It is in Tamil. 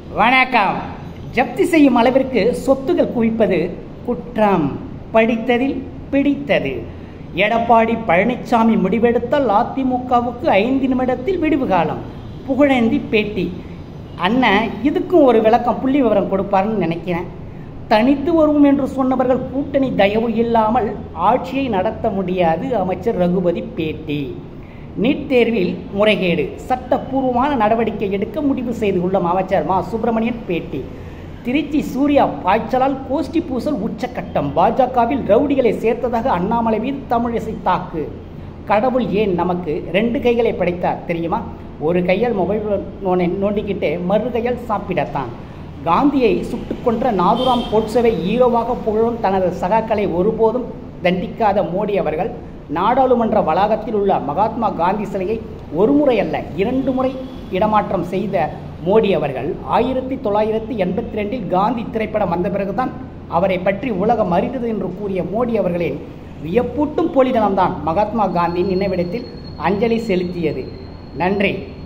வணக்கம். ஜப்தி செய்யும் அளவிற்கு சொத்துகள் குவிப்பது குற்றம். படித்ததில் பிடித்தது. எடப்பாடி பழனிசாமி முடிவெடுத்தால் அதிமுகவுக்கு 5 நிமிடத்தில் விடுவு காலம். புகழேந்தி பேட்டி. அண்ணன் இதுக்கும் ஒரு விளக்கம் புள்ளி விவரம் கொடுப்பாருன்னு நினைக்கிறேன். தனித்து வருவோம் என்று சொன்னவர்கள் கூட்டணி தயவு இல்லாமல் ஆட்சியை நடத்த முடியாது. அமைச்சர் ரகுபதி பேட்டி. நீட் தேர்வில் முறைகேடு, சட்டப்பூர்வமான நடவடிக்கை எடுக்க முடிவு செய்துள்ள அமைச்சர் மா சுப்பிரமணியன் பேட்டி. திருச்சி சூர்யா பாய்ச்சலால் கோஷ்டி பூசல் உச்சக்கட்டம். பாஜகவில் ரவுடிகளை சேர்த்ததாக அண்ணாமலை மீது தமிழிசை தாக்கு. கடவுள் ஏன் நமக்கு 2 கைகளை படைத்தார் தெரியுமா? ஒரு கையால் மொபைல் நோண்டிக்கிட்டே மறு கையால் சாப்பிடத்தான். காந்தியை சுட்டுக் கொன்ற நாதுராம் கோட்சேவை ஹீரோவாக புகழும் தனது சகாக்களை ஒருபோதும் தண்டிக்காத மோடி அவர்கள் நாடாளுமன்ற வளாகத்தில் உள்ள மகாத்மா காந்தி சிலையை ஒரு முறை அல்ல 2 முறை இடமாற்றம் செய்த மோடி அவர்கள் 1982 காந்தி திரைப்படம் வந்த பிறகுதான் அவரை பற்றி உலகம் அறிந்தது என்று கூறிய மோடி அவர்களின் வியப்பூட்டும் போலித்தனம்தான் மகாத்மா காந்தியின் நினைவிடத்தில் அஞ்சலி செலுத்தியது. நன்றி.